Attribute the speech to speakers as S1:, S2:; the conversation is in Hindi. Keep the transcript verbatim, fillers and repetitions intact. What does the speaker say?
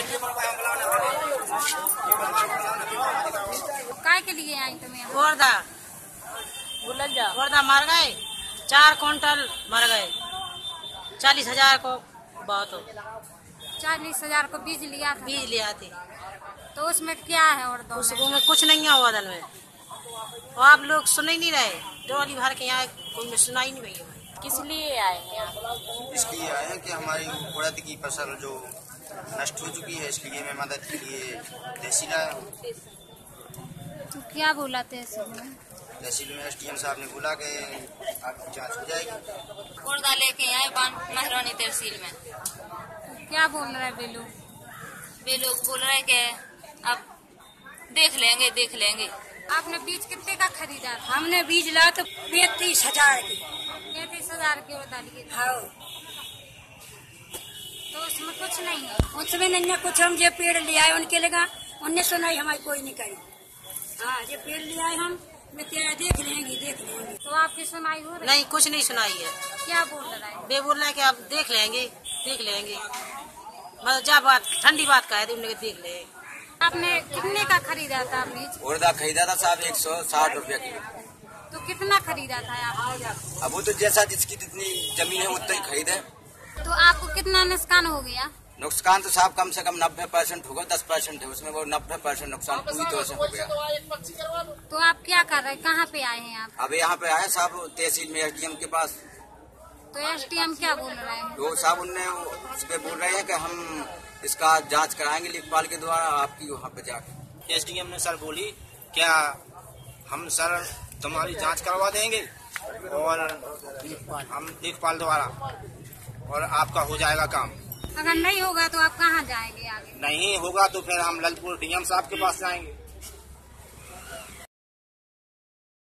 S1: काय के लिए आई तुम्हें?
S2: वर्धा वर्धा मर गए, चार क्विंटल मर गए, चालीस हजार को बहुत हो।
S1: चालीस हजार को बीज लिया था?
S2: बीज लिया थे।
S1: तो उसमें क्या है? और दो
S2: उसमें में कुछ नहीं है वादल में, और आप लोग सुन ही नहीं रहे। डोली भर के यहाँ कोई सुना ही नहीं भैया।
S1: किस लिए आए हैं आप?
S3: इसलिए आए हैं कि हमारी उड़द की फसल जो नष्ट हो चुकी है, इसलिए मैं मदद के लिए तहसील आया हूँ।
S1: तो क्या बोला तहसील में?
S3: तहसील में एस डी एम साहब ने बोला कि आपकी जांच हो जाएगी।
S4: मुर्दा लेके आए महरौनी तहसील में।
S1: तो क्या बोल रहे हैं वे लोग?
S4: वे लोग बोल रहे कि अब देख लेंगे देख लेंगे।
S1: आपने बीज कितने का खरीदा था?
S2: हमने बीज ला तो पैंतीस हजार की
S1: पैंतीस हजार की उड़द लिए।
S2: हाँ।
S1: तो उसमें कुछ नहीं है?
S2: उसमें नहीं है कुछ। हम जो पेड़ ले आए उनके लगा, उनने सुनाई हमारी कोई नहीं करी। हाँ, जो पेड़ ले आए हम देख लेंगे देख लेंगे।
S1: तो आपकी सुनाई हो रही?
S2: नहीं, कुछ नहीं सुनाई है।
S1: क्या बोल रहा है?
S2: वे बोल रहे हैं कि आप देख लेंगे देख लेंगे। मतलब जा बात ठंडी बात का है, उन्होंने देख ले।
S1: आपने कितने का खरीदा था बीज?
S5: उड़दा खरीदा था साहब एक सौ साठ रुपया किलो।
S1: तो कितना खरीदा था आपने?
S5: अब वो तो जैसा जिसकी जितनी जमीन है उतना ही खरीदे।
S1: तो आपको कितना नुकसान हो गया?
S5: नुकसान तो साहब कम से कम नब्बे परसेंट होगा, दस परसेंट है उसमें, वो नब्बे परसेंट नुकसान पूरी तरह से हो गया।
S1: तो आप क्या कर रहे हैं? कहाँ पे आए हैं आप?
S5: अब यहाँ पे आए साहब तहसील में एस डी एम के पास।
S1: तो एस डी एम क्या बोल रहे हैं?
S5: वो साहब उनने उस पे बोल रहे हैं कि हम इसका जांच कराएंगे लेखपाल के द्वारा आपकी वहाँ पे जाके।
S3: एस डी एम ने सर बोली क्या हम सर तुम्हारी जांच करवा देंगे और हम लेखपाल द्वारा, और आपका हो जाएगा काम।
S1: अगर नहीं होगा तो आप कहाँ जाएंगे आगे?
S3: नहीं होगा तो फिर हम ललितपुर डी एम साहब के पास जाएंगे।